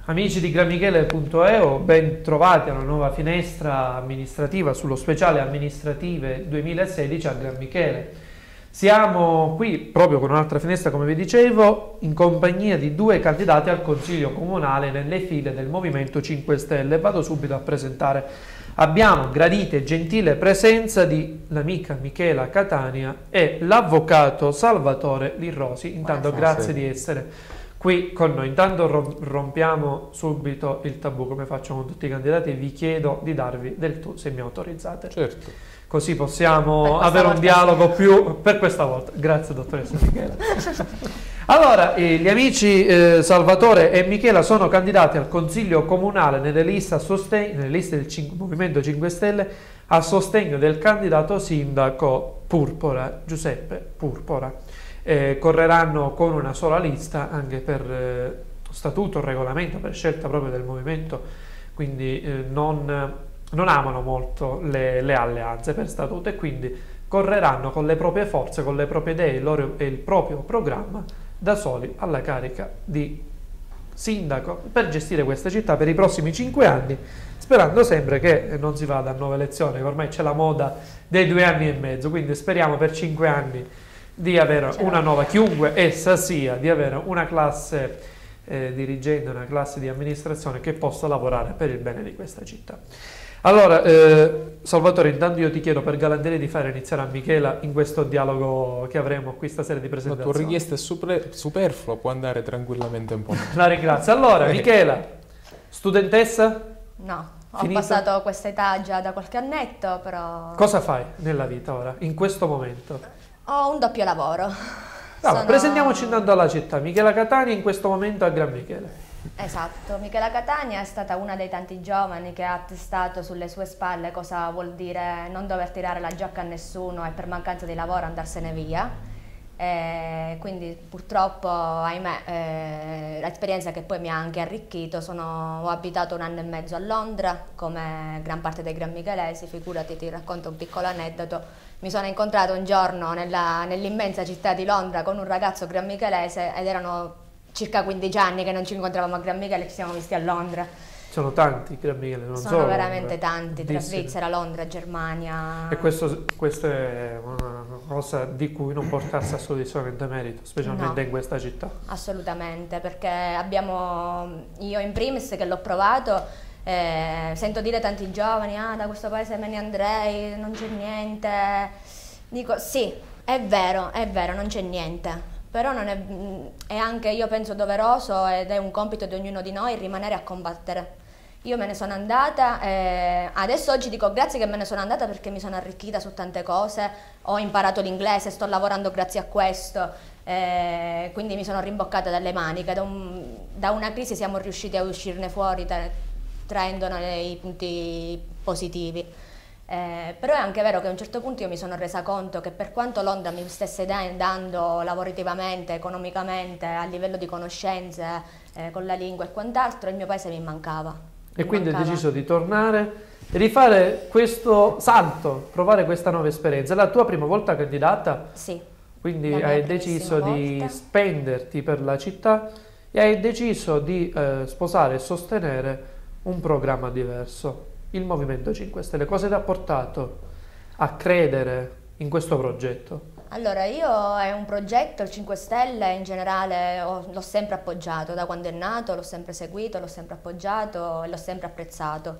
Amici di granmichele.eu, ben trovati alla nuova finestra amministrativa sullo speciale amministrative 2016 a Gran Michele. Siamo qui proprio con un'altra finestra, come vi dicevo, in compagnia di due candidati al Consiglio Comunale nelle file del Movimento 5 Stelle. Vado subito a presentare. Abbiamo gradita e gentile presenza di l'amica Michela Catania e l'avvocato Salvatore Lirrosi. Intanto grazie di essere qui con noi. Intanto rompiamo subito il tabù, come faccio con tutti i candidati, e vi chiedo di darvi del tu, se mi autorizzate. Certo. Così possiamo avere un dialogo più per questa volta. Grazie dottoressa Michela. Allora, gli amici Salvatore e Michela sono candidati al Consiglio Comunale nelle liste del Movimento 5 Stelle a sostegno del candidato sindaco Purpura, Giuseppe Purpura. Correranno con una sola lista anche per statuto, regolamento, per scelta proprio del movimento, quindi non amano molto le alleanze per statuto e quindi correranno con le proprie forze, con le proprie idee e il proprio programma da soli alla carica di sindaco per gestire questa città per i prossimi 5 anni, sperando sempre che non si vada a nuove elezioni, che ormai c'è la moda dei 2 anni e mezzo, quindi speriamo per 5 anni di avere una nuova, chiunque essa sia, di avere una classe dirigente, una classe di amministrazione che possa lavorare per il bene di questa città. Allora, Salvatore, intanto io ti chiedo per galanteria di fare iniziare a Michela in questo dialogo che avremo qui stasera di presentazione. La tua richiesta è superflua, può andare tranquillamente un po'. La ringrazio. Allora, Michela, studentessa? No, Finito? Ho passato questa età già da qualche annetto, però... Cosa fai nella vita ora, in questo momento? Ho un doppio lavoro. Presentiamoci intanto alla città. Michela Catania in questo momento a Gran Michele. Esatto, Michela Catania è stata una dei tanti giovani che ha attestato sulle sue spalle cosa vuol dire non dover tirare la giacca a nessuno e per mancanza di lavoro andarsene via. Quindi purtroppo, ahimè, l'esperienza che poi mi ha anche arricchito, ho abitato 1 anno e mezzo a Londra come gran parte dei gran michelesi, figurati, ti racconto un piccolo aneddoto. Mi sono incontrato un giorno nell'immensa città di Londra con un ragazzo gran michelese ed erano circa 15 anni che non ci incontravamo a Gran Michele e ci siamo visti a Londra. Sono tanti Gran Michele, non sono veramente tanti, tra Dissimi. Svizzera, Londra, Germania. E questo è una cosa di cui non portarsi assolutamente merito, specialmente in questa città. Assolutamente, perché io in primis che l'ho provato, sento dire tanti giovani, da questo paese me ne andrei, non c'è niente. Dico sì, è vero, non c'è niente. Però non è anche, io penso, doveroso ed è un compito di ognuno di noi rimanere a combattere. Io me ne sono andata, adesso oggi dico grazie che me ne sono andata perché mi sono arricchita su tante cose, ho imparato l'inglese, sto lavorando grazie a questo, quindi mi sono rimboccata dalle maniche, da una crisi siamo riusciti a uscirne fuori traendone i punti positivi. Però è anche vero che a un certo punto io mi sono resa conto che per quanto Londra mi stesse dando lavorativamente, economicamente, a livello di conoscenze, con la lingua e quant'altro, il mio paese mi mancava. E quindi hai deciso di tornare e di fare questo salto, provare questa nuova esperienza. È la tua prima volta candidata? Sì. Quindi hai deciso di spenderti per la città e hai deciso di sposare e sostenere un programma diverso. Il Movimento 5 Stelle, cosa ti ha portato a credere in questo progetto? Allora, io è un progetto, il 5 Stelle in generale l'ho sempre appoggiato, da quando è nato l'ho sempre seguito, l'ho sempre appoggiato e l'ho sempre apprezzato.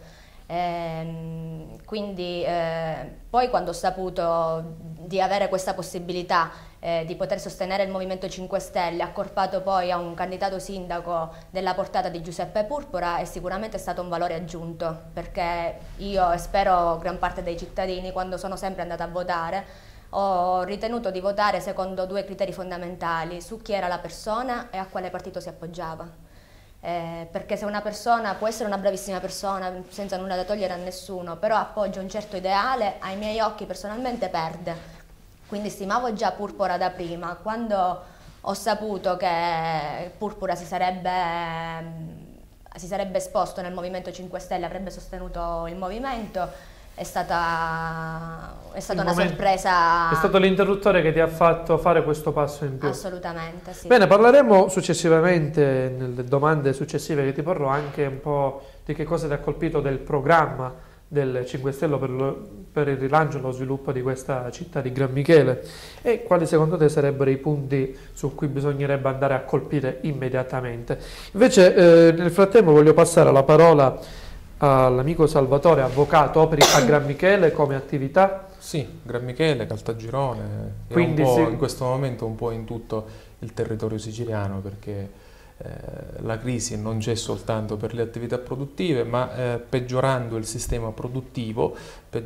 Quindi poi quando ho saputo di avere questa possibilità di poter sostenere il Movimento 5 Stelle, accorpato poi a un candidato sindaco della portata di Giuseppe Purpura, è sicuramente stato un valore aggiunto, perché io e spero gran parte dei cittadini, quando sono sempre andata a votare, ho ritenuto di votare secondo 2 criteri fondamentali: su chi era la persona e a quale partito si appoggiava. Perché se una persona può essere una bravissima persona senza nulla da togliere a nessuno, però appoggia un certo ideale, ai miei occhi personalmente perde. Quindi stimavo già Purpura da prima. Quando ho saputo che Purpura si sarebbe esposto nel Movimento 5 Stelle, avrebbe sostenuto il movimento, è stata una sorpresa. È stato l'interruttore che ti ha fatto fare questo passo in più. Assolutamente, sì. Bene, parleremo successivamente, nelle domande successive che ti porrò, anche un po' di che cosa ti ha colpito del programma del 5 Stelle per il rilancio e lo sviluppo di questa città di Gran Michele e quali secondo te sarebbero i punti su cui bisognerebbe andare a colpire immediatamente. Invece nel frattempo voglio passare la parola all'amico Salvatore, avvocato, operi a Gran Michele come attività? Sì, Gran Michele, Caltagirone, quindi e un po' in questo momento un po' in tutto il territorio siciliano, perché la crisi non c'è soltanto per le attività produttive, ma peggiorando il sistema produttivo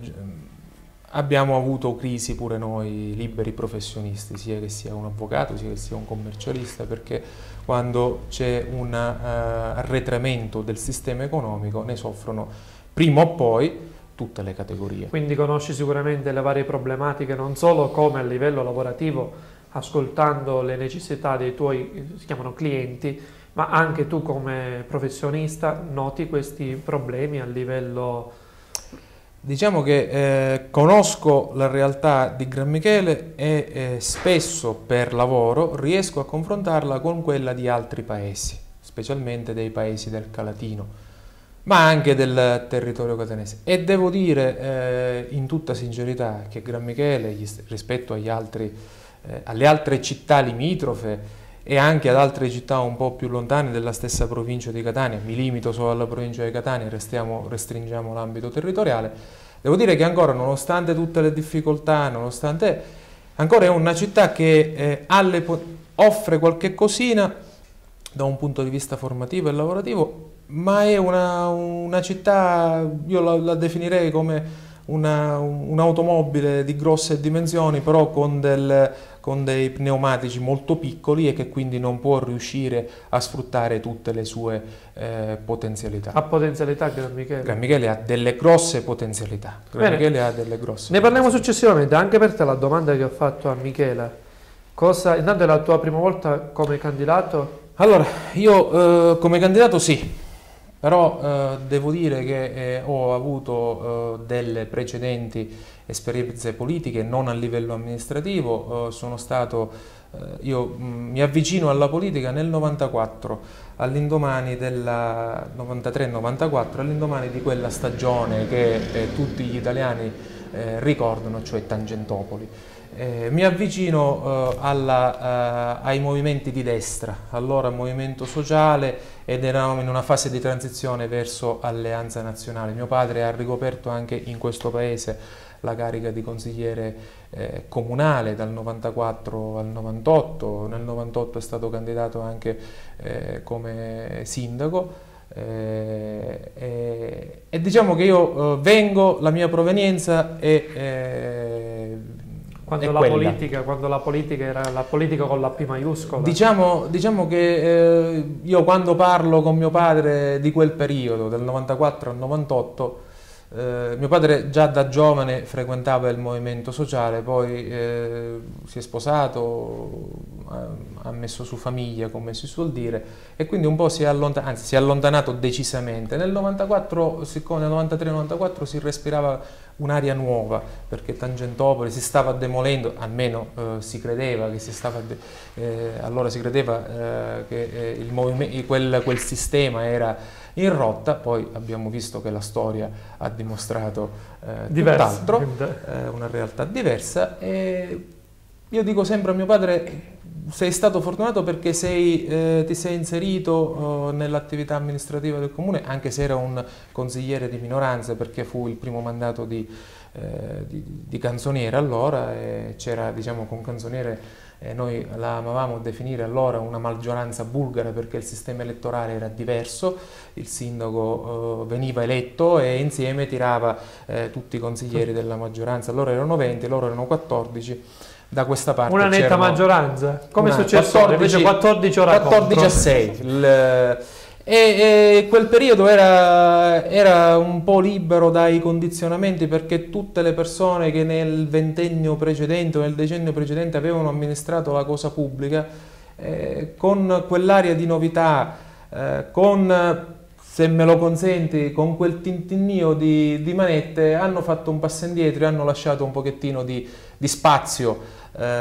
abbiamo avuto crisi pure noi liberi professionisti, sia che sia un avvocato, sia che sia un commercialista, perché quando c'è un arretramento del sistema economico ne soffrono prima o poi tutte le categorie. Quindi conosci sicuramente le varie problematiche, non solo come a livello lavorativo, ascoltando le necessità dei tuoi, si chiamano clienti, ma anche tu come professionista noti questi problemi a livello... Diciamo che conosco la realtà di Gran Michele e spesso per lavoro riesco a confrontarla con quella di altri paesi, specialmente dei paesi del Calatino, ma anche del territorio catanese. E devo dire in tutta sincerità che Gran Michele, rispetto alle altre città limitrofe e anche ad altre città un po' più lontane della stessa provincia di Catania, mi limito solo alla provincia di Catania, restringiamo l'ambito territoriale, devo dire che ancora, nonostante tutte le difficoltà, ancora è una città che offre qualche cosina da un punto di vista formativo e lavorativo, ma è una città, io la definirei come un'automobile di grosse dimensioni, però con dei pneumatici molto piccoli e che quindi non può riuscire a sfruttare tutte le sue potenzialità. Ha potenzialità Gran Michele? Gran Michele ha delle grosse potenzialità. Ne parliamo successivamente. Anche per te la domanda che ho fatto a Michele, intanto è la tua prima volta come candidato? Allora, io come candidato sì. Però devo dire che ho avuto delle precedenti esperienze politiche non a livello amministrativo, io mi avvicino alla politica nel 94, all'indomani della 93-94, all'indomani di quella stagione che tutti gli italiani ricordano, cioè Tangentopoli. Mi avvicino ai movimenti di destra, allora Movimento Sociale, ed eravamo in una fase di transizione verso Alleanza Nazionale. Mio padre ha ricoperto anche in questo paese la carica di consigliere comunale dal 94 al 98, nel 98 è stato candidato anche come sindaco. E diciamo che io la mia provenienza è quando la politica era la politica con la P maiuscola. Diciamo che io quando parlo con mio padre di quel periodo, del 94 al 98, mio padre già da giovane frequentava il movimento sociale, poi si è sposato, ha messo su famiglia, come si suol dire, e quindi un po' si è allontanato decisamente. Nel 94, siccome nel 93-94 si respirava un'aria nuova, perché Tangentopoli si stava demolendo, almeno si credeva che allora si credeva che quel sistema era in rotta, poi abbiamo visto che la storia ha dimostrato tutt'altro, una realtà diversa, e io dico sempre a mio padre: sei stato fortunato perché ti sei inserito nell'attività amministrativa del comune, anche se era un consigliere di minoranza, perché fu il primo mandato di Canzoniere allora, e c'era, diciamo, con Canzoniere noi la amavamo definire allora una maggioranza bulgara, perché il sistema elettorale era diverso, il sindaco veniva eletto e insieme tirava tutti i consiglieri della maggioranza, allora erano 20, loro erano 14. Da questa parte una netta maggioranza, come è successo 14 ora 14 a 6. E quel periodo era un po' libero dai condizionamenti, perché tutte le persone che nel ventennio precedente o nel decennio precedente avevano amministrato la cosa pubblica, con quell'aria di novità, con se me lo consenti, con quel tintinnio di manette hanno fatto un passo indietro e hanno lasciato un pochettino di spazio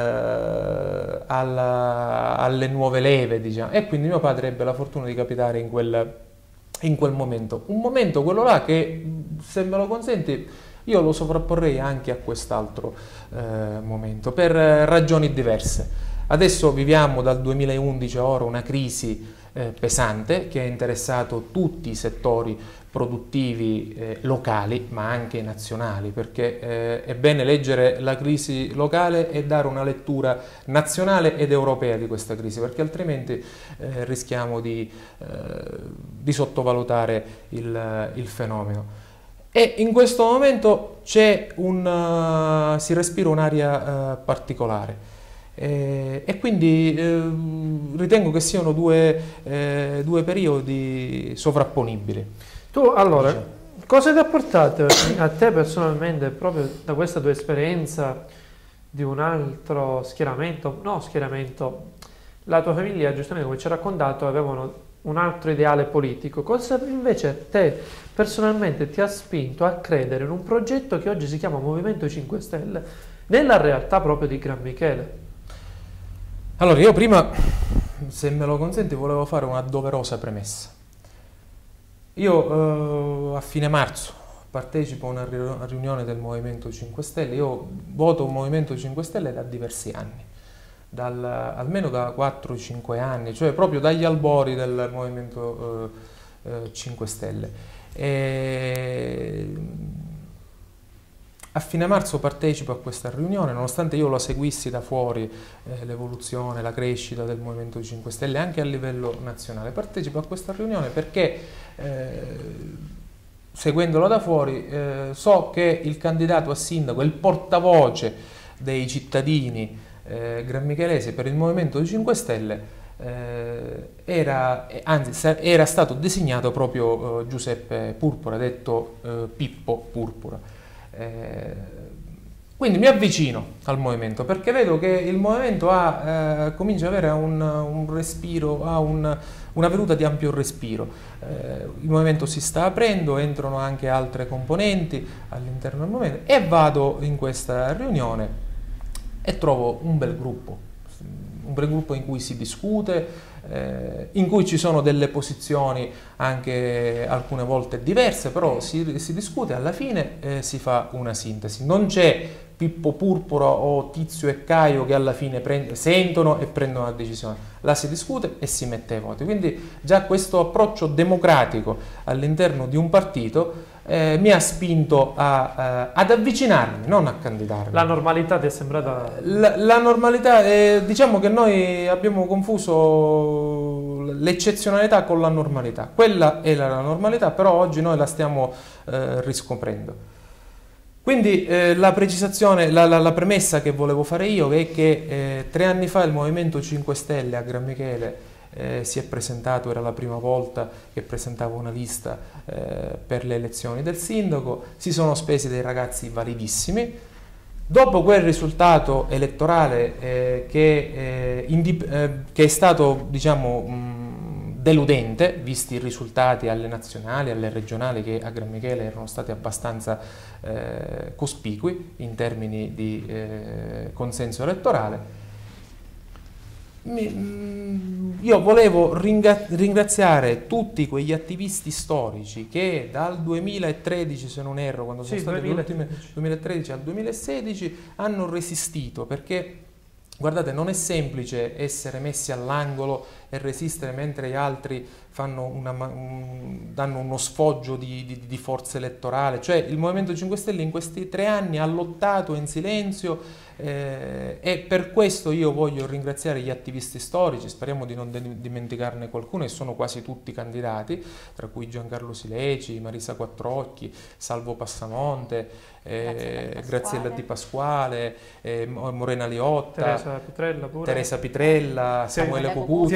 alle nuove leve, diciamo. E quindi mio padre ebbe la fortuna di capitare in quel momento. Un momento, quello là, che, se me lo consenti, io lo sovrapporrei anche a quest'altro momento, per ragioni diverse. Adesso viviamo dal 2011 a ora una crisi pesante che ha interessato tutti i settori produttivi locali, ma anche nazionali, perché è bene leggere la crisi locale e dare una lettura nazionale ed europea di questa crisi, perché altrimenti rischiamo di sottovalutare il fenomeno. E in questo momento si respira un'aria particolare. E quindi ritengo che siano due periodi sovrapponibili. Tu allora, cosa ti ha portato a te personalmente, proprio da questa tua esperienza di un altro schieramento, la tua famiglia, giustamente come ci hai raccontato, avevano un altro ideale politico. Cosa invece te personalmente ti ha spinto a credere in un progetto che oggi si chiama Movimento 5 Stelle, nella realtà proprio di Gran Michele? Allora, io prima, se me lo consenti, volevo fare una doverosa premessa. Io a fine marzo partecipo a una riunione del Movimento 5 Stelle. Io voto Movimento 5 Stelle da diversi anni, almeno da 4-5 anni, cioè proprio dagli albori del Movimento 5 Stelle. A fine marzo partecipo a questa riunione, nonostante io la seguissi da fuori, l'evoluzione, la crescita del Movimento 5 Stelle anche a livello nazionale. Partecipo a questa riunione perché, seguendola da fuori, so che il candidato a sindaco, il portavoce dei cittadini granmichelesi per il Movimento 5 Stelle, era stato designato proprio Giuseppe Purpura, detto Pippo Purpura. Quindi mi avvicino al movimento perché vedo che il movimento comincia ad avere un respiro, ha una venuta di ampio respiro. Il movimento si sta aprendo, entrano anche altre componenti all'interno del movimento, e vado in questa riunione e trovo un bel gruppo in cui si discute, in cui ci sono delle posizioni anche alcune volte diverse, però si discute, alla fine si fa una sintesi. Non c'è Pippo Purpura o Tizio e Caio che alla fine sentono e prendono la decisione, la si discute e si mette ai voti. Quindi già questo approccio democratico all'interno di un partito mi ha spinto ad avvicinarmi, non a candidarmi. La normalità ti è sembrata? La normalità, diciamo che noi abbiamo confuso l'eccezionalità con la normalità. Quella è la normalità, però oggi noi la stiamo riscoprendo. Quindi la precisazione, la premessa che volevo fare io è che 3 anni fa il Movimento 5 Stelle a Gran Michele si è presentato, era la prima volta che presentava una lista per le elezioni del sindaco, si sono spesi dei ragazzi validissimi. Dopo quel risultato elettorale che è stato, diciamo, deludente, visti i risultati alle nazionali, alle regionali, che a Gran Michele erano stati abbastanza cospicui in termini di consenso elettorale, io volevo ringraziare tutti quegli attivisti storici che dal 2013, se non erro, quando sono state le ultime, 2013 al 2016, hanno resistito, perché guardate, non è semplice essere messi all'angolo e resistere mentre gli altri danno uno sfoggio di forza elettorale. Cioè il Movimento 5 Stelle in questi 3 anni ha lottato in silenzio, e per questo io voglio ringraziare gli attivisti storici, speriamo di non dimenticarne qualcuno, e sono quasi tutti candidati, tra cui Giancarlo Sileci, Marisa Quattrocchi, Salvo Passamonte, Graziella Di Pasquale, Morena Liotta, Teresa Pitrella, Samuele Cocuzza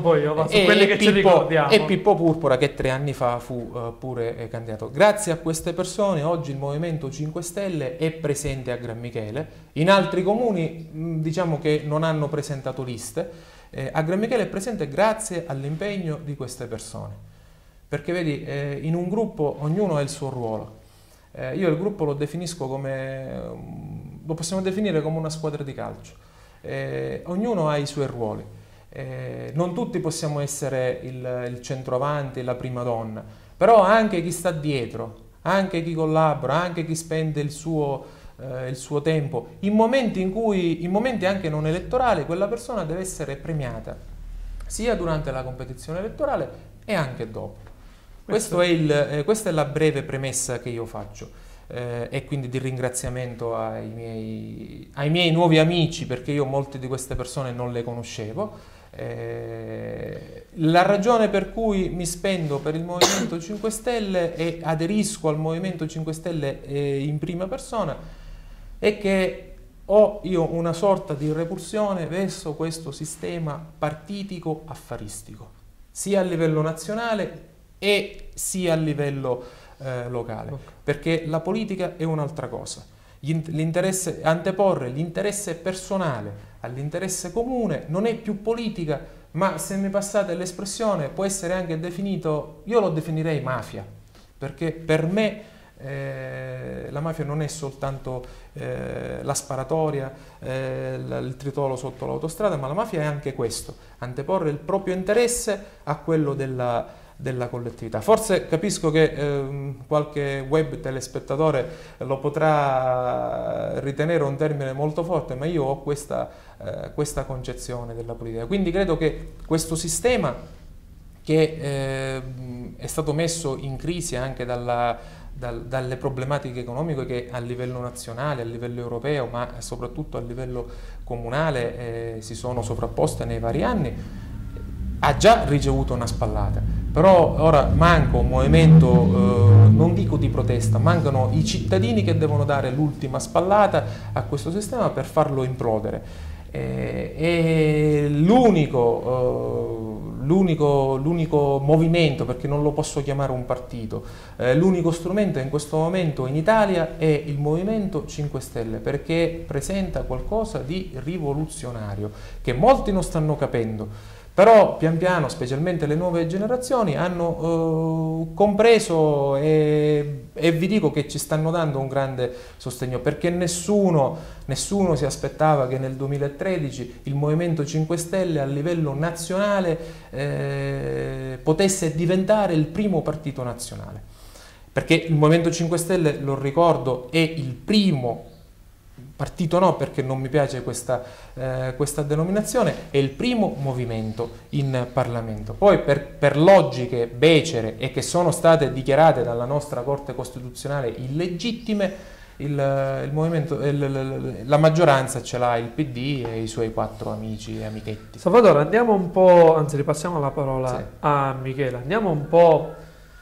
e Pippo Purpura, che 3 anni fa fu pure candidato. Grazie a queste persone oggi il Movimento 5 Stelle è presente a Gran Michele. In altri comuni diciamo che non hanno presentato liste, a Gran Michele è presente grazie all'impegno di queste persone. perché vedi, in un gruppo ognuno ha il suo ruolo. Io il gruppo lo definisco lo possiamo definire come una squadra di calcio. Ognuno ha i suoi ruoli. Non tutti possiamo essere il centroavanti, la prima donna, però anche chi sta dietro, anche chi collabora, anche chi spende il suo tempo, in momenti anche non elettorali, quella persona deve essere premiata, sia durante la competizione elettorale e anche dopo. Questa è la breve premessa che io faccio. E quindi di ringraziamento ai miei nuovi amici, perché io molte di queste persone non le conoscevo. La ragione per cui mi spendo per il Movimento 5 Stelle e aderisco al Movimento 5 Stelle in prima persona è che ho io una sorta di repulsione verso questo sistema partitico affaristico, sia a livello nazionale e sia a livello locale, perché la politica è un'altra cosa. Anteporre l'interesse personale all'interesse comune non è più politica, ma se mi passate l'espressione può essere anche definito, io lo definirei mafia, perché per me la mafia non è soltanto la sparatoria, il tritolo sotto l'autostrada, ma la mafia è anche questo, anteporre il proprio interesse a quello della collettività. Forse capisco che qualche web telespettatore lo potrà ritenere un termine molto forte, ma io ho questa concezione della politica. Quindi credo che questo sistema, che è stato messo in crisi anche dalle problematiche economiche che a livello nazionale, a livello europeo, ma soprattutto a livello comunale si sono sovrapposte nei vari anni, ha già ricevuto una spallata, però ora manca un movimento, non dico di protesta, mancano i cittadini che devono dare l'ultima spallata a questo sistema per farlo implodere. E l'unico movimento, perché non lo posso chiamare un partito, l'unico strumento in questo momento in Italia è il Movimento 5 Stelle, perché presenta qualcosa di rivoluzionario che molti non stanno capendo. Però pian piano, specialmente le nuove generazioni, hanno compreso e vi dico che ci stanno dando un grande sostegno, perché nessuno si aspettava che nel 2013 il Movimento 5 Stelle a livello nazionale potesse diventare il primo partito nazionale. Perché il Movimento 5 Stelle, lo ricordo, è il primo partito, no, perché non mi piace questa denominazione, è il primo movimento in Parlamento. Poi per logiche becere e che sono state dichiarate dalla nostra Corte Costituzionale illegittime, la maggioranza ce l'ha il PD e i suoi 4 amici e amichetti. Salvatore, andiamo un po', anzi ripassiamo la parola Sì. a Michela, andiamo un po'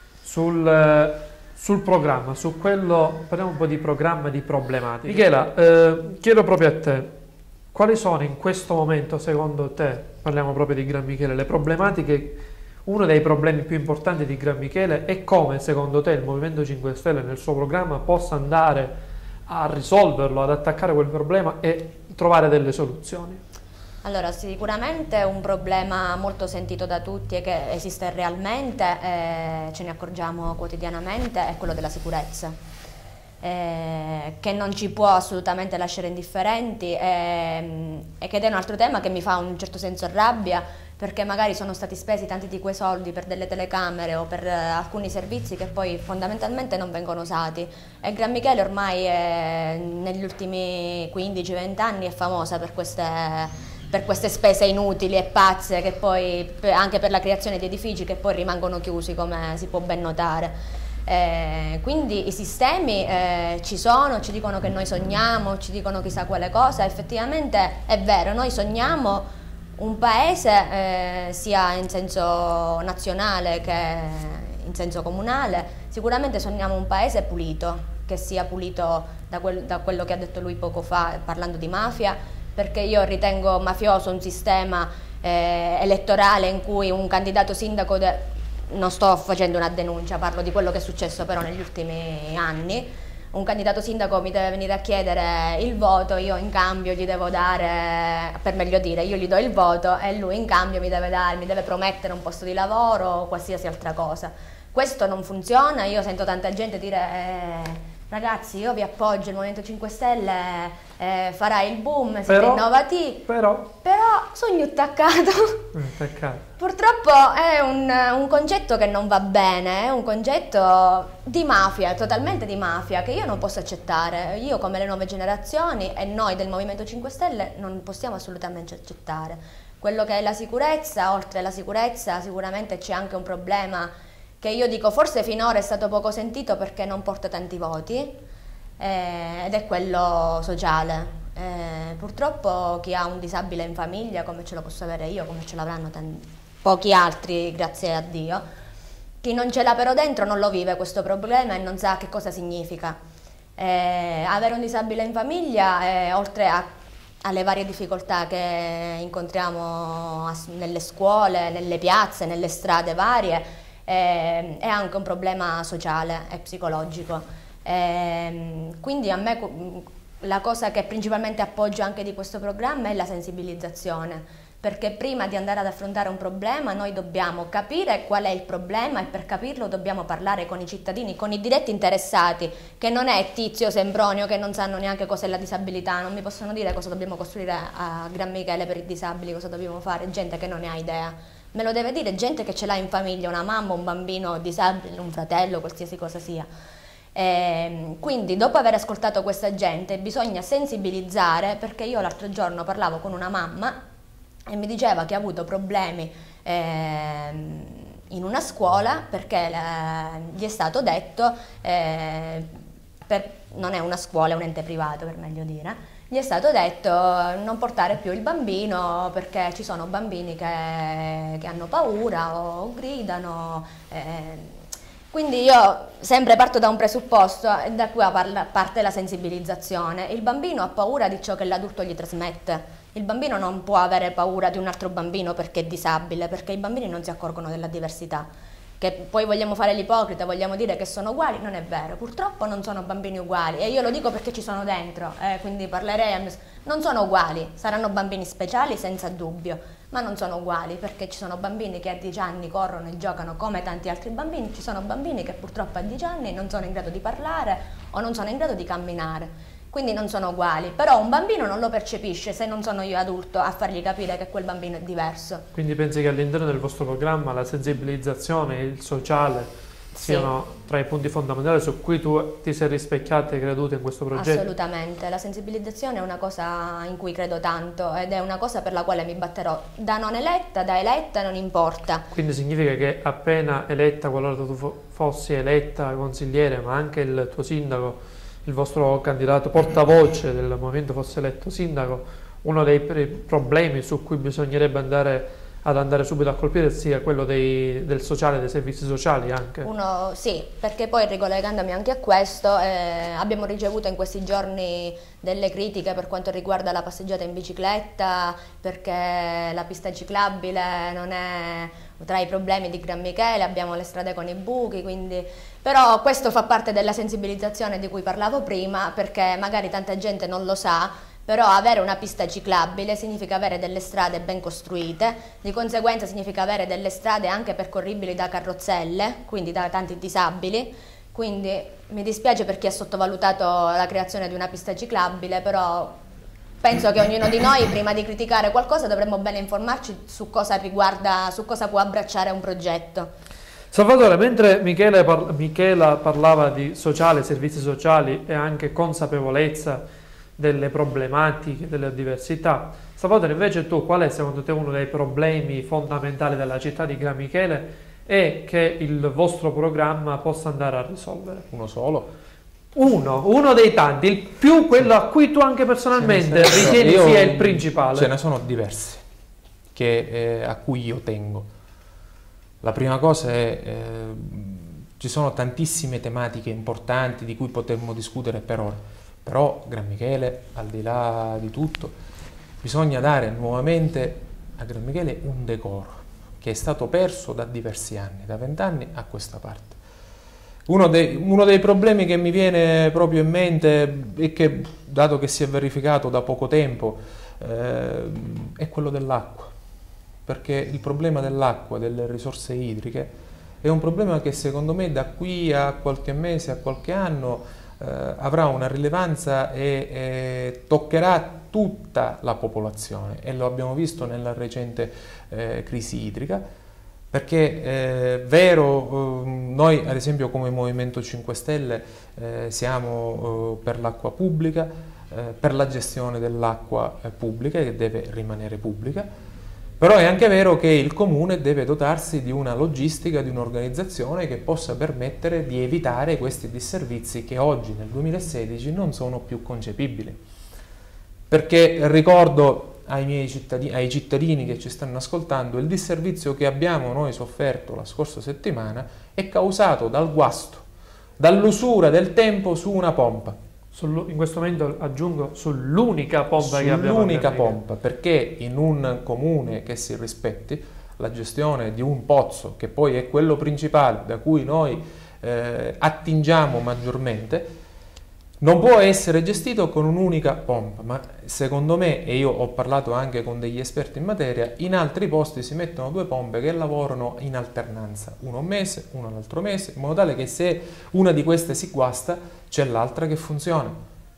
sul programma, su quello, parliamo un po' di programma, di problematiche. Michela, chiedo proprio a te, quali sono in questo momento, secondo te, parliamo proprio di Gran Michele, le problematiche, uno dei problemi più importanti di Gran Michele e come, secondo te, il Movimento 5 Stelle nel suo programma possa andare a risolverlo, ad attaccare quel problema e trovare delle soluzioni? Allora, sicuramente un problema molto sentito da tutti e che esiste realmente, ce ne accorgiamo quotidianamente, è quello della sicurezza, che non ci può assolutamente lasciare indifferenti e che è un altro tema che mi fa un certo senso rabbia, perché magari sono stati spesi tanti di quei soldi per delle telecamere o per alcuni servizi che poi fondamentalmente non vengono usati. E Gran Michele ormai negli ultimi 15-20 anni è famosa per queste spese inutili e pazze, che poi anche per la creazione di edifici che poi rimangono chiusi, come si può ben notare. Quindi i sistemi ci sono, ci dicono che noi sogniamo, ci dicono chissà quale cosa. Effettivamente è vero, noi sogniamo un paese sia in senso nazionale che in senso comunale. Sicuramente sogniamo un paese pulito, che sia pulito da quello che ha detto lui poco fa parlando di mafia, perché io ritengo mafioso un sistema elettorale in cui un candidato sindaco, non sto facendo una denuncia, parlo di quello che è successo però negli ultimi anni, un candidato sindaco mi deve venire a chiedere il voto, io in cambio gli devo dare, per meglio dire, io gli do il voto e lui in cambio mi deve promettere un posto di lavoro o qualsiasi altra cosa. Questo non funziona, io sento tanta gente dire ragazzi, io vi appoggio, il Movimento 5 Stelle farà il boom, siete innovativi, però sogno attaccato. Purtroppo è un concetto che non va bene, è un concetto di mafia, totalmente di mafia, che io non posso accettare. Io come le nuove generazioni e noi del Movimento 5 Stelle non possiamo assolutamente accettare. Quello che è la sicurezza, oltre alla sicurezza sicuramente c'è anche un problema che io dico forse finora è stato poco sentito perché non porta tanti voti, ed è quello sociale. Purtroppo chi ha un disabile in famiglia, come ce lo posso avere io, come ce l'avranno pochi altri, grazie a Dio, chi non ce l'ha però dentro non lo vive questo problema e non sa che cosa significa. Avere un disabile in famiglia, oltre alle varie difficoltà che incontriamo nelle scuole, nelle piazze, nelle strade varie, è anche un problema sociale e psicologico. Quindi a me la cosa che principalmente appoggio anche di questo programma è la sensibilizzazione, perché prima di andare ad affrontare un problema noi dobbiamo capire qual è il problema e per capirlo dobbiamo parlare con i cittadini, con i diretti interessati, che non è Tizio Sempronio che non sanno neanche cos'è la disabilità, non mi possono dire cosa dobbiamo costruire a Gran Michele per i disabili, cosa dobbiamo fare, gente che non ne ha idea. Me lo deve dire gente che ce l'ha in famiglia, una mamma, un bambino disabile, un fratello, qualsiasi cosa sia. Quindi dopo aver ascoltato questa gente bisogna sensibilizzare, perché io l'altro giorno parlavo con una mamma e mi diceva che ha avuto problemi in una scuola perché gli è stato detto, non è una scuola, è un ente privato per meglio dire, gli è stato detto non portare più il bambino perché ci sono bambini che hanno paura o gridano. Quindi io sempre parto da un presupposto e da qui parte la sensibilizzazione. Il bambino ha paura di ciò che l'adulto gli trasmette. Il bambino non può avere paura di un altro bambino perché è disabile, perché i bambini non si accorgono della diversità. Che poi vogliamo fare l'ipocrita, vogliamo dire che sono uguali, non è vero, purtroppo non sono bambini uguali e io lo dico perché ci sono dentro, quindi parlerei, non sono uguali, saranno bambini speciali senza dubbio, ma non sono uguali perché ci sono bambini che a 10 anni corrono e giocano come tanti altri bambini, ci sono bambini che purtroppo a 10 anni non sono in grado di parlare o non sono in grado di camminare. Quindi non sono uguali, però un bambino non lo percepisce se non sono io adulto a fargli capire che quel bambino è diverso. Quindi pensi che all'interno del vostro programma la sensibilizzazione e il sociale siano tra i punti fondamentali su cui tu ti sei rispecchiata e creduta in questo progetto? Assolutamente, la sensibilizzazione è una cosa in cui credo tanto ed è una cosa per la quale mi batterò da non eletta, da eletta non importa. Quindi significa che appena eletta, qualora tu fossi eletta consigliere, ma anche il tuo sindaco, il vostro candidato portavoce del movimento fosse eletto sindaco, uno dei problemi su cui bisognerebbe andare subito a colpire sia quello del sociale, dei servizi sociali anche. Sì, perché poi ricollegandomi anche a questo, abbiamo ricevuto in questi giorni delle critiche per quanto riguarda la passeggiata in bicicletta, perché la pista ciclabile non è tra i problemi di Gran Michele, abbiamo le strade con i buchi, quindi. Però questo fa parte della sensibilizzazione di cui parlavo prima, perché magari tanta gente non lo sa, però avere una pista ciclabile significa avere delle strade ben costruite, di conseguenza significa avere delle strade anche percorribili da carrozzelle, quindi da tanti disabili, quindi mi dispiace per chi ha sottovalutato la creazione di una pista ciclabile, però penso che ognuno di noi prima di criticare qualcosa dovremmo bene informarci su cosa riguarda, su cosa può abbracciare un progetto. Salvatore, mentre Michela parlava di sociale, servizi sociali e anche consapevolezza delle problematiche, delle diversità, Salvatore, invece tu qual è secondo te uno dei problemi fondamentali della città di Gran Michele e che il vostro programma possa andare a risolvere? Uno solo? Uno dei tanti, il più quello a cui tu anche personalmente ritieni sia il principale. Ce ne sono diversi a cui io tengo. La prima cosa è ci sono tantissime tematiche importanti di cui potremmo discutere per ore, però Gran Michele, al di là di tutto, bisogna dare nuovamente a Gran Michele un decoro che è stato perso da diversi anni, da 20 anni a questa parte. Uno dei problemi che mi viene proprio in mente e che, dato che si è verificato da poco tempo, è quello dell'acqua, perché il problema dell'acqua, delle risorse idriche, è un problema che secondo me da qui a qualche mese, a qualche anno, avrà una rilevanza e toccherà tutta la popolazione, e lo abbiamo visto nella recente crisi idrica. Perché è vero, noi ad esempio come Movimento 5 Stelle siamo per l'acqua pubblica, per la gestione dell'acqua pubblica, che deve rimanere pubblica, però è anche vero che il comune deve dotarsi di una logistica, di un'organizzazione che possa permettere di evitare questi disservizi che oggi nel 2016 non sono più concepibili. Perché ricordo ai cittadini che ci stanno ascoltando, il disservizio che abbiamo noi sofferto la scorsa settimana è causato dal guasto, dall'usura del tempo su una pompa. In questo momento aggiungo sull'unica pompa che abbiamo. Sull'unica pompa, perché in un comune che si rispetti, la gestione di un pozzo, che poi è quello principale da cui noi attingiamo maggiormente, non può essere gestito con un'unica pompa, ma secondo me, e io ho parlato anche con degli esperti in materia, in altri posti si mettono due pompe che lavorano in alternanza, uno un mese, uno l'altro mese, in modo tale che se una di queste si guasta c'è l'altra che funziona.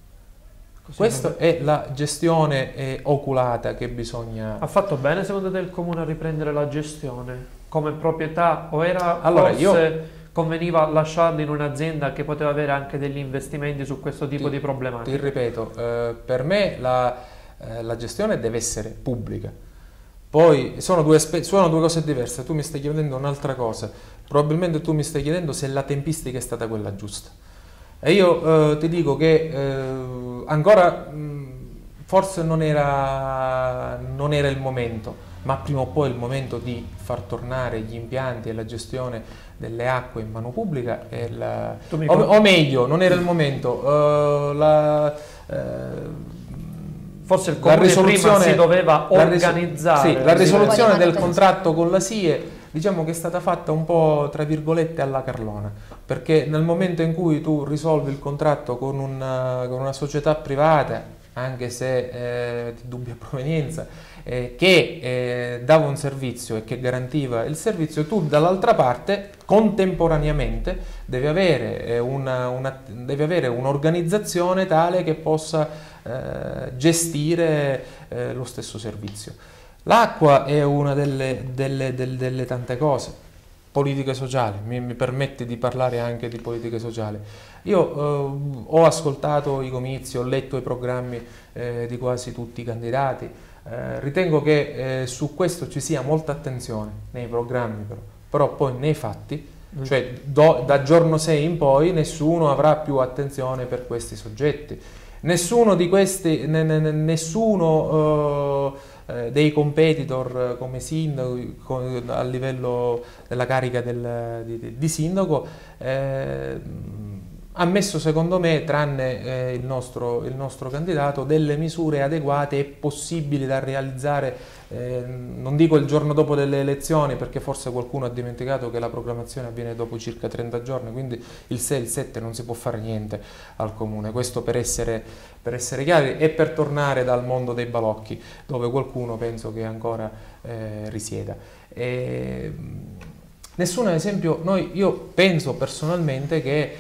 Questa è la gestione oculata che bisogna... Ha fatto bene secondo te il comune a riprendere la gestione come proprietà, o era allora, forse conveniva lasciarli in un'azienda che poteva avere anche degli investimenti su questo tipo di problematiche? Ti ripeto, per me la gestione deve essere pubblica. Poi sono due cose diverse. Tu mi stai chiedendo un'altra cosa. Probabilmente tu mi stai chiedendo se la tempistica è stata quella giusta. E io ti dico che ancora forse non era il momento, ma prima o poi è il momento di far tornare gli impianti e la gestione delle acque in mano pubblica, o meglio, non era il momento. Forse il comune prima si doveva organizzare. Sì, la risoluzione del contratto con la SIE, diciamo che è stata fatta un po' tra virgolette alla carlona, perché nel momento in cui tu risolvi il contratto con una società privata, anche se di dubbia provenienza, che dava un servizio e che garantiva il servizio, tu dall'altra parte contemporaneamente devi avere un'organizzazione tale che possa gestire lo stesso servizio. L'acqua è una delle tante cose. Politiche sociali, mi permette di parlare anche di politiche sociali. Io ho ascoltato i comizi, ho letto i programmi di quasi tutti i candidati. Ritengo che su questo ci sia molta attenzione nei programmi, però poi nei fatti, cioè da giorno 6 in poi, nessuno avrà più attenzione per questi soggetti. Nessuno di questi, dei competitor come sindaco, a livello della carica di sindaco, ha messo, secondo me, tranne il nostro candidato, delle misure adeguate e possibili da realizzare, non dico il giorno dopo delle elezioni, perché forse qualcuno ha dimenticato che la proclamazione avviene dopo circa 30 giorni, quindi il 6 e il 7 non si può fare niente al comune. Questo per essere chiari e per tornare dal mondo dei balocchi, dove qualcuno penso che ancora risieda. Nessun esempio, io penso personalmente che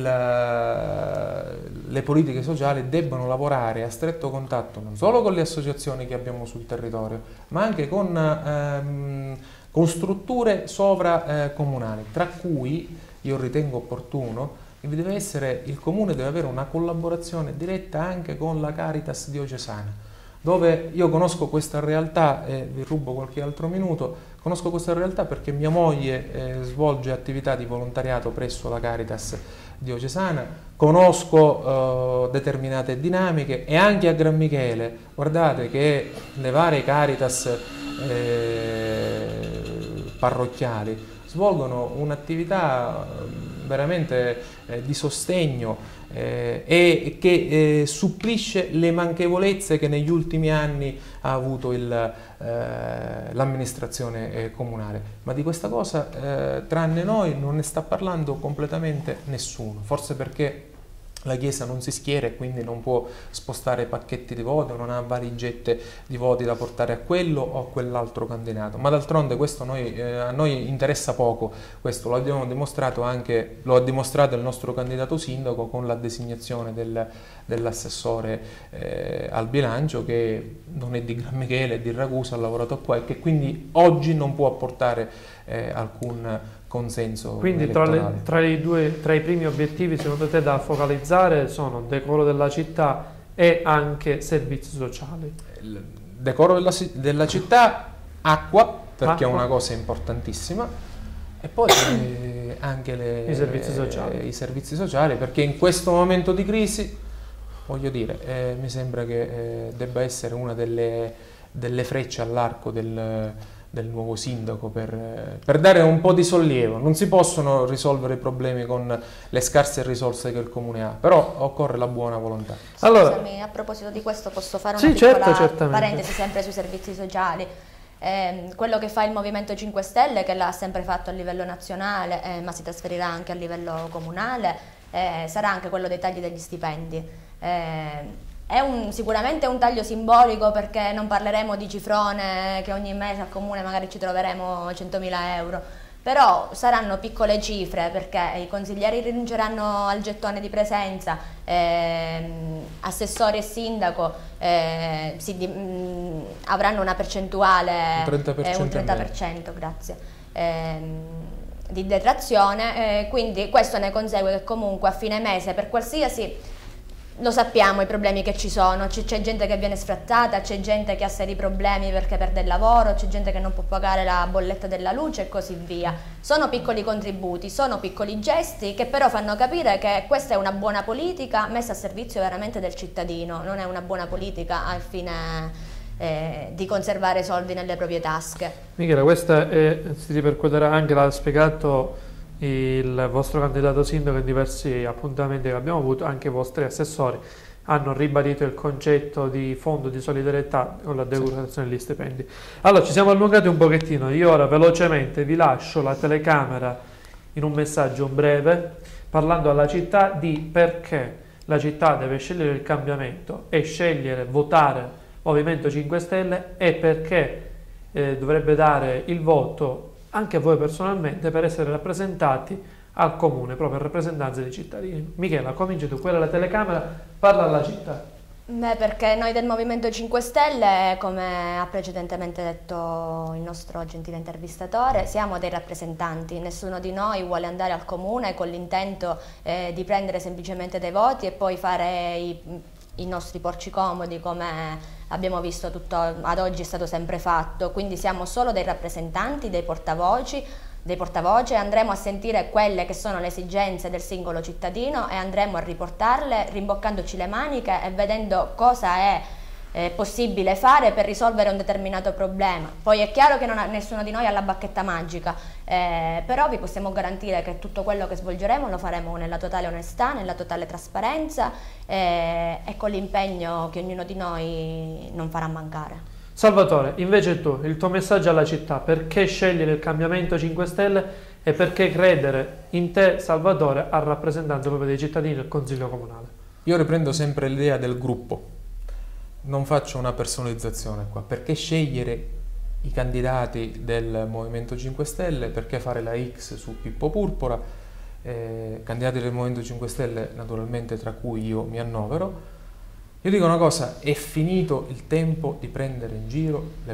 le politiche sociali debbano lavorare a stretto contatto non solo con le associazioni che abbiamo sul territorio, ma anche con strutture sovracomunali, tra cui io ritengo opportuno che il comune deve avere una collaborazione diretta anche con la Caritas diocesana, dove io conosco questa realtà, e vi rubo qualche altro minuto. Conosco questa realtà perché mia moglie svolge attività di volontariato presso la Caritas diocesana, conosco determinate dinamiche, e anche a Gran Michele, guardate che le varie Caritas parrocchiali svolgono un'attività veramente di sostegno e che supplisce le manchevolezze che negli ultimi anni ha avuto l'amministrazione comunale. Ma di questa cosa, tranne noi, non ne sta parlando completamente nessuno, forse perché la Chiesa non si schiera e quindi non può spostare pacchetti di voti, non ha valigette di voti da portare a quello o a quell'altro candidato. Ma d'altronde questo a noi interessa poco, questo lo abbiamo dimostrato anche, lo ha dimostrato il nostro candidato sindaco con la designazione dell'assessore al bilancio, che non è di Gran Michele, è di Ragusa, ha lavorato qua e che quindi oggi non può apportare alcun consenso. Quindi tra i primi obiettivi secondo te da focalizzare sono decoro della città e anche servizi sociali? Il decoro della città, acqua, perché è Acqua. una cosa importantissima, e poi anche i servizi sociali, perché in questo momento di crisi, voglio dire, mi sembra che debba essere una delle frecce all'arco del nuovo sindaco per dare un po' di sollievo. Non si possono risolvere i problemi con le scarse risorse che il comune ha, però occorre la buona volontà. Allora, scusami, a proposito di questo posso fare una piccola parentesi sempre sui servizi sociali. Quello che fa il Movimento 5 Stelle, che l'ha sempre fatto a livello nazionale, ma si trasferirà anche a livello comunale, sarà anche quello dei tagli degli stipendi. È sicuramente un taglio simbolico, perché non parleremo di cifrone che ogni mese al comune magari ci troveremo 100.000 euro, però saranno piccole cifre, perché i consiglieri rinunceranno al gettone di presenza, assessori e sindaco avranno una percentuale, un 30%, grazie, di detrazione, quindi questo ne consegue che comunque a fine mese, per qualsiasi... Lo sappiamo i problemi che ci sono, c'è gente che viene sfrattata, c'è gente che ha seri problemi perché perde il lavoro, c'è gente che non può pagare la bolletta della luce e così via. Sono piccoli contributi, sono piccoli gesti che però fanno capire che questa è una buona politica messa a servizio veramente del cittadino, non è una buona politica al fine di conservare soldi nelle proprie tasche. Michela, questa si ripercuoterà anche, l'ha spiegato il vostro candidato sindaco in diversi appuntamenti che abbiamo avuto, anche i vostri assessori hanno ribadito il concetto di fondo di solidarietà con la decurtazione degli stipendi. Allora, ci siamo allungati un pochettino, io ora velocemente vi lascio la telecamera in un messaggio breve parlando alla città di perché la città deve scegliere il cambiamento e scegliere, votare Movimento 5 Stelle, e perché dovrebbe dare il voto anche a voi personalmente per essere rappresentati al comune, proprio in rappresentanza dei cittadini. Michela, cominci tu, quella è la telecamera, parla alla città. Beh, perché noi del Movimento 5 Stelle, come ha precedentemente detto il nostro gentile intervistatore, siamo dei rappresentanti, nessuno di noi vuole andare al comune con l'intento di prendere semplicemente dei voti e poi fare i nostri porci comodi, come abbiamo visto tutto ad oggi è stato sempre fatto. Quindi siamo solo dei rappresentanti, dei portavoce, andremo a sentire quelle che sono le esigenze del singolo cittadino e andremo a riportarle rimboccandoci le maniche e vedendo cosa è possibile fare per risolvere un determinato problema. Poi è chiaro che nessuno di noi ha la bacchetta magica, però vi possiamo garantire che tutto quello che svolgeremo lo faremo nella totale onestà, nella totale trasparenza e con l'impegno che ognuno di noi non farà mancare. Salvatore, invece tu, il tuo messaggio alla città, perché scegliere il cambiamento 5 Stelle e perché credere in te, Salvatore, a rappresentanza proprio dei cittadini del Consiglio Comunale? Io riprendo sempre l'idea del gruppo, non faccio una personalizzazione qua, perché scegliere i candidati del Movimento 5 Stelle, perché fare la X su Pippo Purpura, candidati del Movimento 5 Stelle naturalmente tra cui io mi annovero. Io dico una cosa, è finito il tempo di prendere in giro le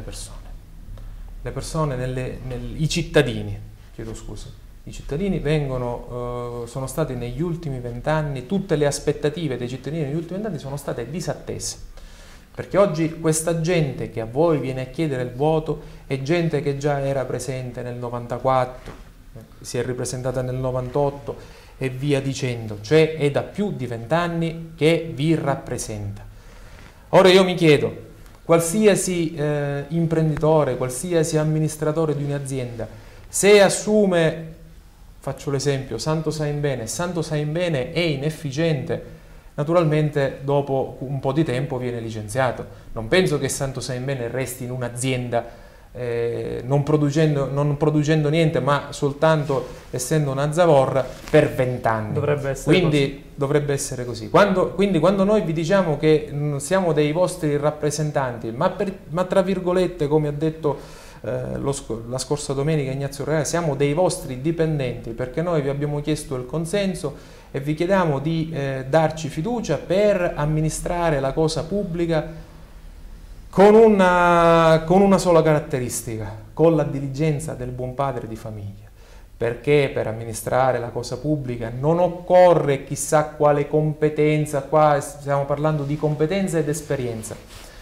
persone, i cittadini, chiedo scusa. I cittadini sono stati negli ultimi 20 anni, tutte le aspettative dei cittadini negli ultimi 20 anni sono state disattese. Perché oggi questa gente che a voi viene a chiedere il voto è gente che già era presente nel 94, si è ripresentata nel 98 e via dicendo, cioè è da più di 20 anni che vi rappresenta. Ora io mi chiedo, qualsiasi imprenditore, qualsiasi amministratore di un'azienda Se assume, faccio l'esempio, Santo Saimbene è inefficiente, naturalmente dopo un po' di tempo viene licenziato. Non penso che Santo Saimbene resti in un'azienda non producendo niente, ma soltanto essendo una zavorra per 20 anni. Dovrebbe essere così. Quindi quando noi vi diciamo che siamo dei vostri rappresentanti, ma tra virgolette, come ha detto la scorsa domenica Ignazio Reale, siamo dei vostri dipendenti, perché noi vi abbiamo chiesto il consenso e vi chiediamo di darci fiducia per amministrare la cosa pubblica con una sola caratteristica, con la diligenza del buon padre di famiglia, perché per amministrare la cosa pubblica non occorre chissà quale competenza, qua stiamo parlando di competenza ed esperienza,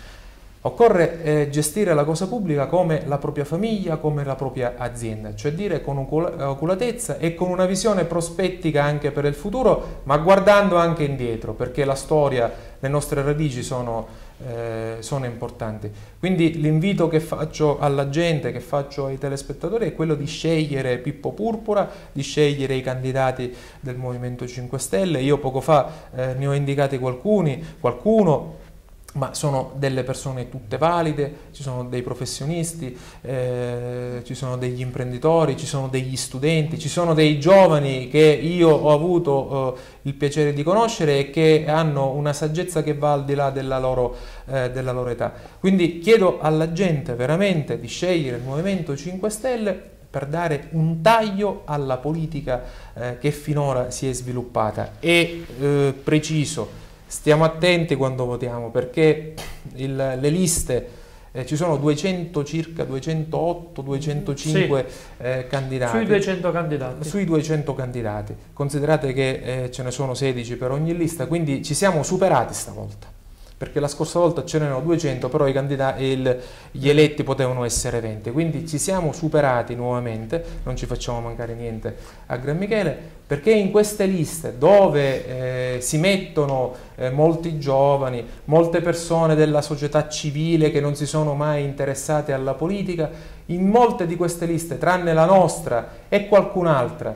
occorre gestire la cosa pubblica come la propria famiglia, come la propria azienda, cioè dire con oculatezza e con una visione prospettica anche per il futuro, ma guardando anche indietro, perché la storia, le nostre radici sono importanti. Quindi l'invito che faccio alla gente, che faccio ai telespettatori, è quello di scegliere Pippo Purpura, di scegliere i candidati del Movimento 5 Stelle. Io poco fa ne ho indicati qualcuno, ma sono delle persone tutte valide, ci sono dei professionisti, ci sono degli imprenditori, ci sono degli studenti, ci sono dei giovani che io ho avuto il piacere di conoscere e che hanno una saggezza che va al di là della loro età. Quindi chiedo alla gente veramente di scegliere il Movimento 5 Stelle per dare un taglio alla politica che finora si è sviluppata. E preciso, stiamo attenti quando votiamo, perché le liste, ci sono circa 208, 205 candidati. Sui 200 candidati. Considerate che ce ne sono 16 per ogni lista, quindi ci siamo superati stavolta. Perché la scorsa volta ce n'erano 200, però gli eletti potevano essere 20, quindi ci siamo superati nuovamente, non ci facciamo mancare niente a Gran Michele, perché in queste liste dove si mettono molti giovani, molte persone della società civile che non si sono mai interessate alla politica, in molte di queste liste, tranne la nostra e qualcun'altra,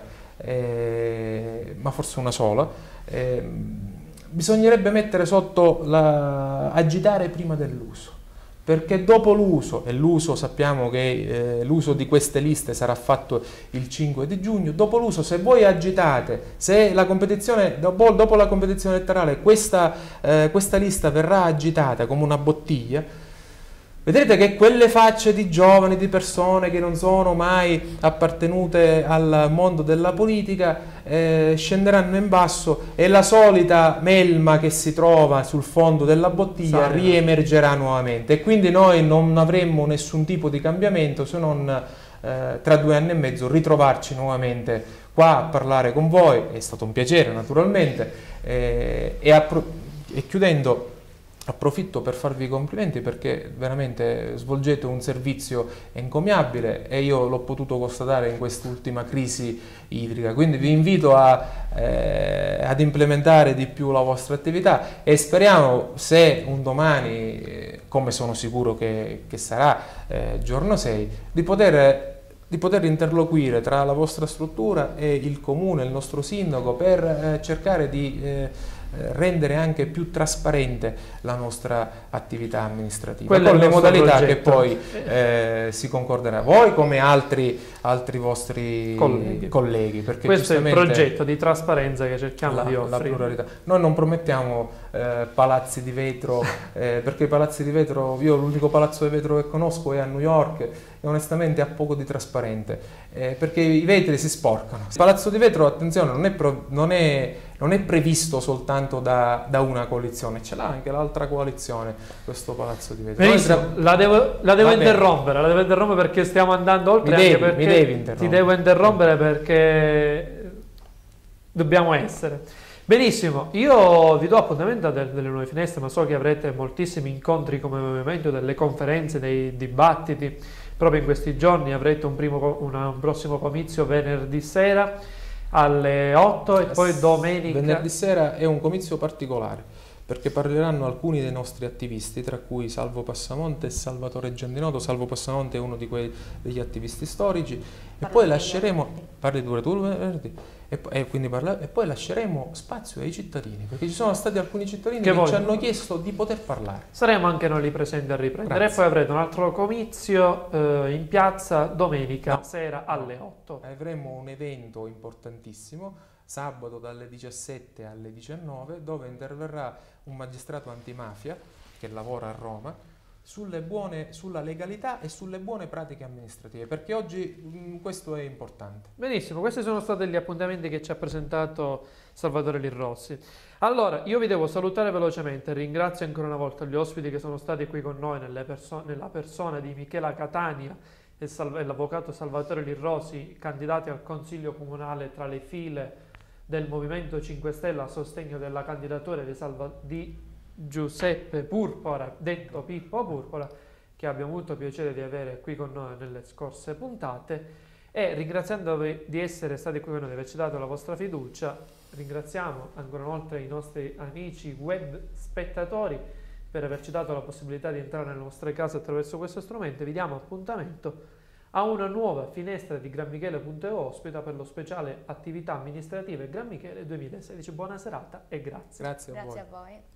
ma forse una sola, bisognerebbe mettere sotto agitare prima dell'uso, perché dopo l'uso, e l'uso sappiamo che l'uso di queste liste sarà fatto il 5 di giugno, dopo l'uso, se voi agitate, se la competizione, dopo la competizione elettorale questa lista verrà agitata come una bottiglia, vedrete che quelle facce di giovani, di persone che non sono mai appartenute al mondo della politica scenderanno in basso e la solita melma che si trova sul fondo della bottiglia riemergerà nuovamente, e quindi noi non avremmo nessun tipo di cambiamento se non tra 2 anni e mezzo ritrovarci nuovamente qua a parlare con voi. È stato un piacere naturalmente, e chiudendo approfitto per farvi i complimenti, perché veramente svolgete un servizio encomiabile e io l'ho potuto constatare in quest'ultima crisi idrica, quindi vi invito ad implementare di più la vostra attività e speriamo, se un domani, come sono sicuro che sarà, giorno 6, di poter interloquire tra la vostra struttura e il comune, il nostro sindaco, per cercare di rendere anche più trasparente la nostra attività amministrativa, con le modalità che poi si concorderà, voi come altri vostri colleghi, perché questo è il progetto di trasparenza che cerchiamo di offrire. La pluralità. Noi non promettiamo palazzi di vetro, perché i palazzi di vetro, io l'unico palazzo di vetro che conosco è a New York e onestamente ha poco di trasparente, perché i vetri si sporcano. Il palazzo di vetro, attenzione, non è previsto soltanto da una coalizione, ce l'ha anche l'altra coalizione questo palazzo di vetro. Benissimo, la devo interrompere perché stiamo andando oltre. Mi devi interrompere. Ti devo interrompere perché dobbiamo essere. Benissimo, io vi do appuntamento a delle nuove finestre, ma so che avrete moltissimi incontri come movimento, delle conferenze, dei dibattiti. Proprio in questi giorni avrete un prossimo comizio venerdì sera alle 8 e poi domenica. Venerdì sera è un comizio particolare perché parleranno alcuni dei nostri attivisti, tra cui Salvo Passamonte e Salvatore Giandinoto. Salvo Passamonte è uno degli attivisti storici, e poi lasceremo, parli pure tu, e poi lasceremo spazio ai cittadini, perché ci sono stati alcuni cittadini che ci hanno chiesto di poter parlare. Saremo anche noi lì presenti a riprendere. Grazie. E poi avrete un altro comizio in piazza domenica sera alle 8. Avremo un evento importantissimo sabato dalle 17 alle 19, dove interverrà un magistrato antimafia che lavora a Roma sulla legalità e sulle buone pratiche amministrative, perché oggi questo è importante. Benissimo, questi sono stati gli appuntamenti che ci ha presentato Salvatore Lirossi. Allora, io vi devo salutare velocemente, ringrazio ancora una volta gli ospiti che sono stati qui con noi nella persona di Michela Catania e l'avvocato Salvatore Lirossi, candidati al Consiglio Comunale tra le file del Movimento 5 Stelle a sostegno della candidatura di Giuseppe Purpura, detto Pippo Purpura, che abbiamo avuto piacere di avere qui con noi nelle scorse puntate, e ringraziandovi di essere stati qui con noi, di averci dato la vostra fiducia. Ringraziamo ancora una volta i nostri amici web spettatori per averci dato la possibilità di entrare nelle nostre case attraverso questo strumento. Vi diamo appuntamento a una nuova finestra di granmichele.eu ospita per lo speciale attività amministrative Gran Michele 2016. Buona serata e grazie. Grazie a voi. Grazie a voi.